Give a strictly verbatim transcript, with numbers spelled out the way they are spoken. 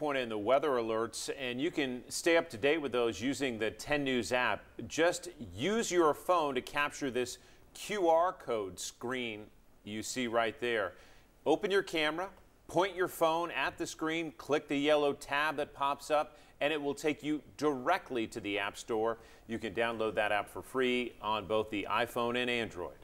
point in the weather alerts, and you can stay up to date with those using the ten News app. Just use your phone to capture this Q R code screen you see right there. Open your camera, point your phone at the screen, click the yellow tab that pops up, and it will take you directly to the App Store. You can download that app for free on both the iPhone and Android.